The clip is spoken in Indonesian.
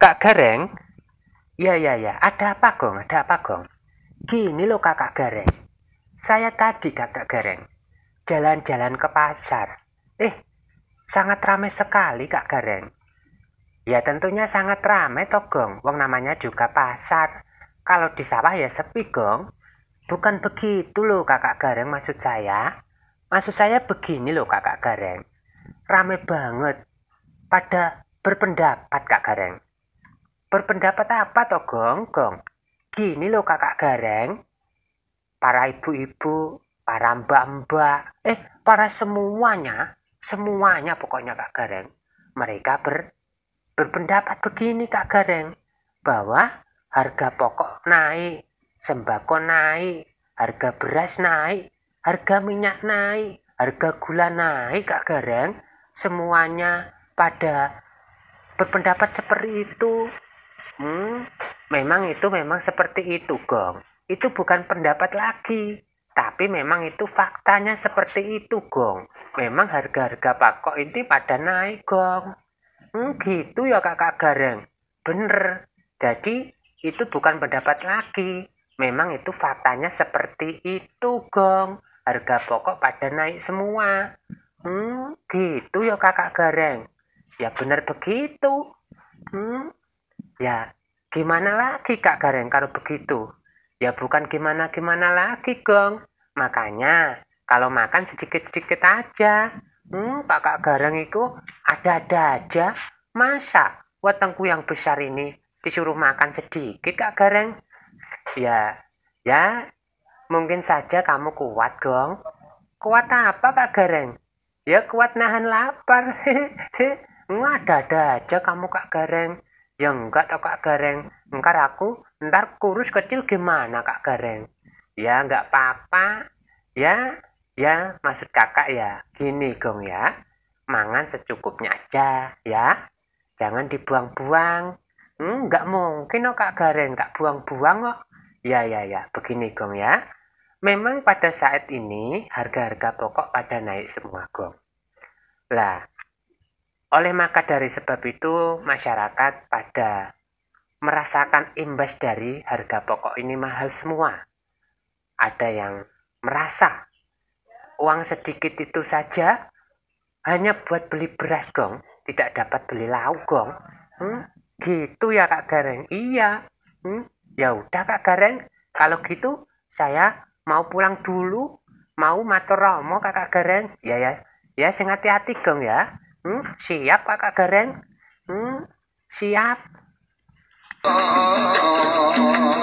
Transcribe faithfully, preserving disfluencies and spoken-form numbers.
Kak Gareng? Ya, ya, ya. Ada apa, Gong? Ada apa, Gong? Gini loh, Kakak Gareng. Saya tadi, Kakak Gareng, jalan-jalan ke pasar. Eh, sangat ramai sekali, Kak Gareng. Ya, tentunya sangat ramai, toh, Gong. Wong namanya juga pasar. Kalau di sawah ya sepi, Gong. Bukan begitu loh, Kakak Gareng, maksud saya. Maksud saya begini loh, Kakak Gareng. Ramai banget. Pada berpendapat, Kak Gareng. Berpendapat apa toh, Gong? Gong. Gini loh, Kakak Gareng. Para ibu-ibu, para mbak-mbak, eh, para semuanya, semuanya pokoknya, Kak Gareng. Mereka ber, berpendapat begini, Kak Gareng. Bahwa harga pokok naik, sembako naik, harga beras naik, harga minyak naik, harga gula naik, Kak Gareng. Semuanya pada berpendapat seperti itu. Hmm, memang itu memang seperti itu, Gong. Itu bukan pendapat lagi, tapi memang itu faktanya seperti itu, Gong. Memang harga-harga pokok ini pada naik, Gong. Hmm, gitu ya, Kakak Gareng. Bener. Jadi itu bukan pendapat lagi. Memang itu faktanya seperti itu, Gong. Harga pokok pada naik semua. Hmm, gitu ya, Kakak Gareng. Ya bener begitu. Hmm, ya gimana lagi, Kak Gareng, kalau begitu? Ya bukan gimana-gimana lagi, Gong. Makanya kalau makan sedikit-sedikit aja. Hmm, Kakak Gareng itu ada-ada aja. Masa wetengku yang besar ini disuruh makan sedikit, Kak Gareng? Ya, ya mungkin saja kamu kuat, Gong. Kuat apa, Kak Gareng? Ya kuat nahan lapar. Ada-ada aja kamu, Kak Gareng. Ya enggak toh, Kak Gareng. Ntar aku ntar kurus kecil gimana, Kak Gareng? Ya enggak apa-apa. Ya, ya maksud kakak ya gini, Gong ya. Mangan secukupnya aja ya. Jangan dibuang-buang. Hmm, enggak mungkin oh, Kak Gareng, enggak buang-buang kok. Ya, ya, ya. Begini, Gong ya. Memang pada saat ini harga-harga pokok pada naik semua, Gong. Lah, oleh maka dari sebab itu masyarakat pada merasakan imbas dari harga pokok ini mahal semua. Ada yang merasa uang sedikit itu saja hanya buat beli beras, Gong. Tidak dapat beli lauk, Gong. Hmm, gitu ya, Kak Gareng. Iya. Hmm, ya udah, Kak Gareng. Kalau gitu saya mau pulang dulu. Mau matur romo, Kakak Gareng. Ya, ya. Ya, sing hati-hati, Gong ya. Hmm, siap, Kakak Gareng. Hmm, siap.